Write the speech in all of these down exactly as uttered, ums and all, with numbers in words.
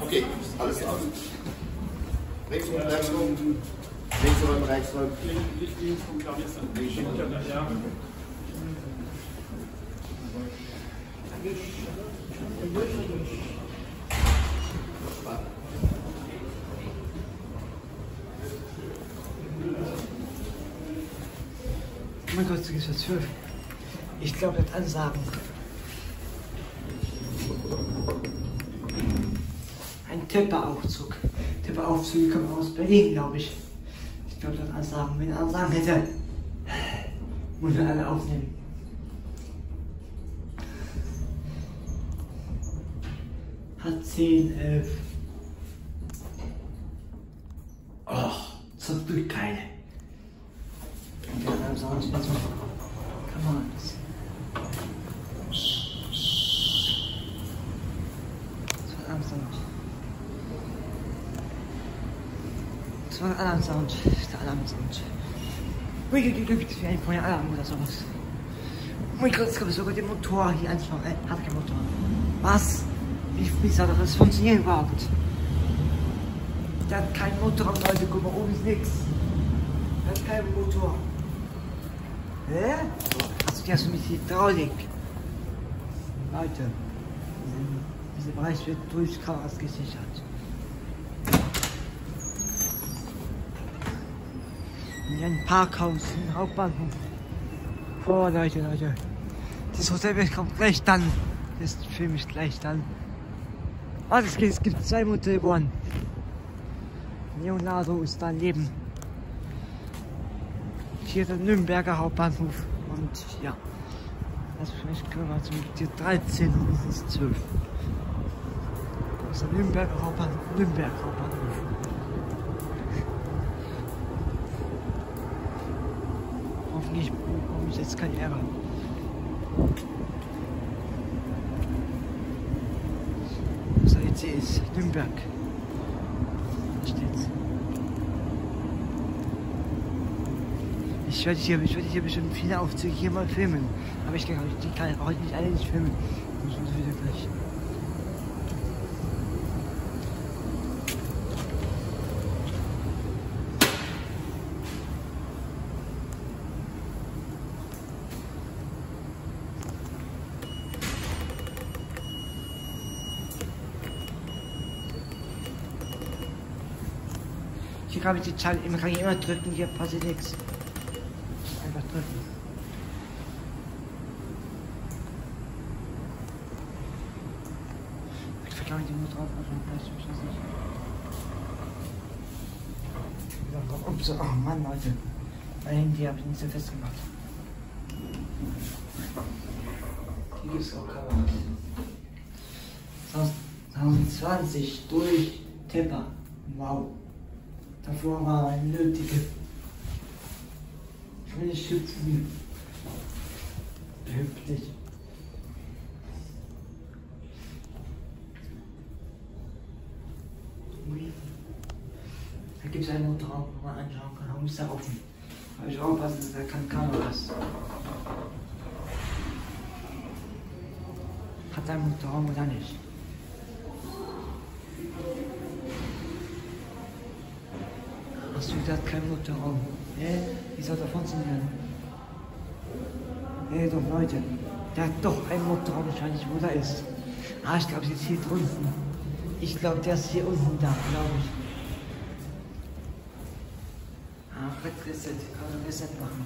Okay, alles klar. Rechts rum, rechts rum. Links rum, rechts rum. Links rum, glaube ich. Ja. Oh mein Gott, es ist jetzt zwölf. Ich glaube, das Ansagen. Ein Tepperaufzug. Tepperaufzüge kommen aus Berlin, glaube ich. Ich glaube, das Ansagen. Wenn er Ansagen hätte, muss wir alle aufnehmen. Hat zehn, elf. Oh, zum Glück keine. Ja, dann sagen wir mal so. Come on. Das war Alarm-Sound. Das war ein Alarm-Sound. Der Alarm-Sound. Ui, ui, ui, das ist wie ein Feueralarm oder sowas. Oh mein Gott, jetzt kann ich sogar den Motor hier anschauen. Äh, hat kein Motor. Was? Wie, wie soll das funktionieren überhaupt? Der hat keinen Motor, Leute. Guck mal, oben ist nichts. Der hat keinen Motor. Hä? Also die hast du mit Hydraulik. Leute, dieser Bereich wird durch Kameras gesichert. In einem Parkhaus, im Hauptbahnhof. Oh Leute, Leute. Das Hotel kommt gleich dann. Das Film ist gleich dann. Oh, es gibt, es gibt zwei Motoren. Leonardo ist daneben. Hier der Nürnberger Hauptbahnhof. Und ja, also vielleicht können wir zum Tier dreizehn und es ist zwölf. Das ist der Nürnberger Hauptbahnhof. Nürnberg Hauptbahnhof. Hoffentlich bekomme ich jetzt keinen Ärger. So, jetzt ist Nürnberg. Da steht's. Ich werde hier, ich werde hier bestimmt viele Aufzüge hier mal filmen. Aber ich kann, die kann heute nicht alle nicht filmen. Das muss wieder gleich. Hier kann ich die Zahl immer, kann ich immer drücken, hier passiert nichts. Einfach drücken. Ich verkaufe die nur drauf, also vielleicht ich das nicht. Ups, oh Mann, Leute. Mein Handy habe ich nicht so festgemacht. Hier gibt es auch Kameras. zwanzig zwanzig durch Tepper. Wow. Davor war eine nötige. Ich will nicht schützen. Hilft nicht. Da gibt es einen Motorraum, wo man anschauen kann. Warum ist der offen? Aber ich aufpassen, da kann Kameras. Hat der Motorraum oder nicht? Hast du gesagt, kein Motorraum? Hä? Wie soll das funktionieren? Nee, doch Leute. Der hat doch einen Motorraum wahrscheinlich, wo der ist. Ah, ich glaube, sie ist hier drunten. Ich glaube, der ist hier unten da, glaube ich. Ah, Reset. Kann man Reset machen.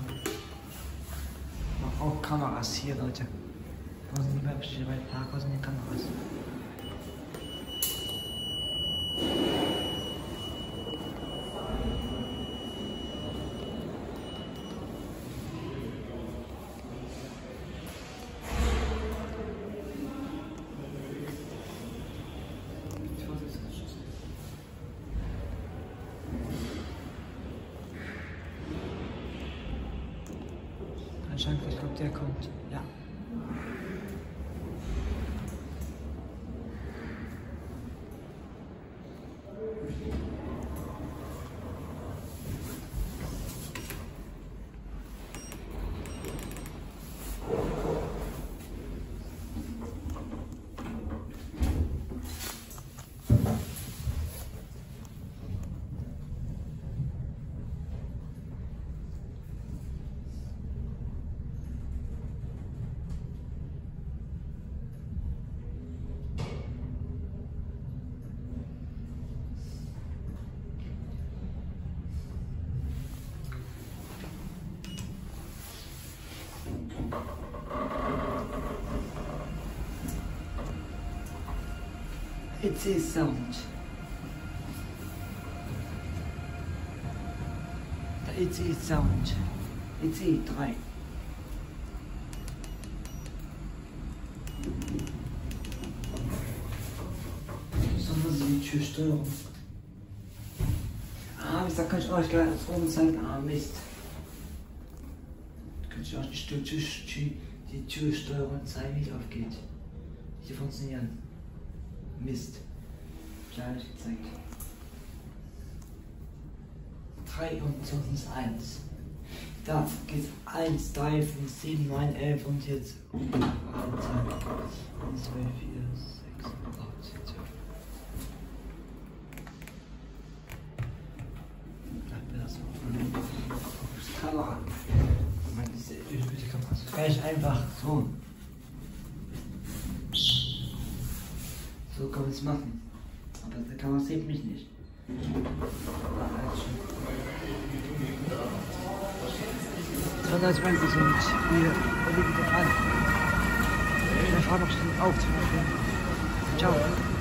Auch Kameras hier, Leute. Wo sind die Webstelle bei Park? Wo sind die Kameras? Anscheinend, ich glaube, der kommt. Ja. It's a sound. It's a sound. It's a drei. Besonders die Türsteuerung. Ah, da kann ich euch gleich als oben zeigen. Ah, Mist. Kann ich euch die, Tür, die, die Türsteuerung zeigen, wie die aufgeht. Wie die funktionieren. Mist. Gleich gezeigt. drei und sonst eins. Da geht eins, drei, fünf, sieben, neun, elf und jetzt eins, zwei, vier, sechs, acht, zwölf. Kamera. Diese übliche Kamera. Gleich einfach so. So kann man es machen. Aber die Kamera sieht mich nicht. zweihundertzwanzig und wir erledigen an. Ich fahre noch schnell auf. Ciao.